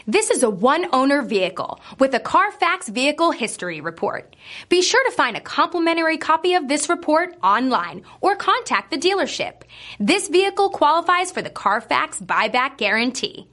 This is a one-owner vehicle with a Carfax Vehicle History Report. Be sure to find a complimentary copy of this report online or contact the dealership. This vehicle qualifies for the Carfax Buyback Guarantee.